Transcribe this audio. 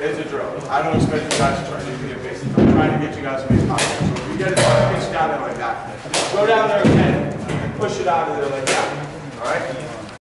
It's a drill. I don't expect you guys to try to do a basic. I'm trying to get you guys to make contact. So if you get it, pitch down there like that. Go down there again and push it out of there like that. All right?